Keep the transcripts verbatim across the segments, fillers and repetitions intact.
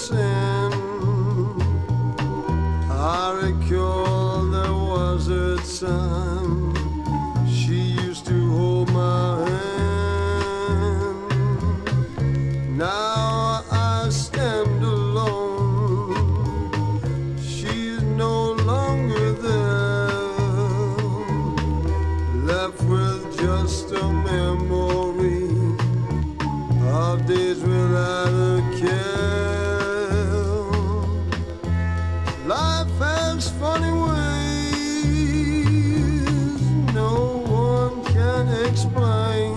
sin. I recall there was a time she used to hold my hand. Now I stand alone. She's no longer there, left with just a memory of days without a care. Life has funny ways no one can explain.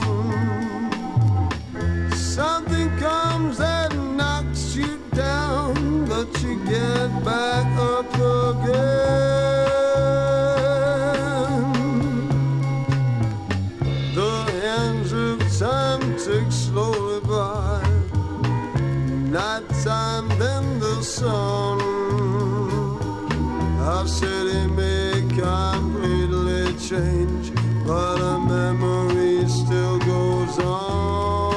Something comes that knocks you down, but you get back up again. The hands of time tick slowly by. Nighttime, then the sun. Our city may completely change, but a memory still goes on.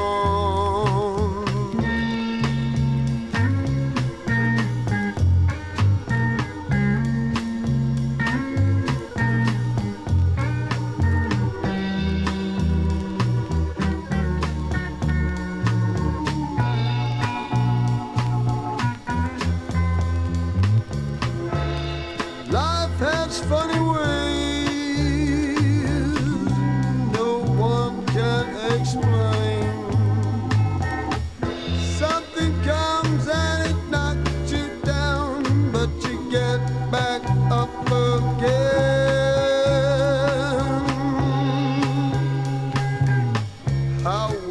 Life has funny ways no one can explain. Something comes and it knocks you down, but you get back up again. How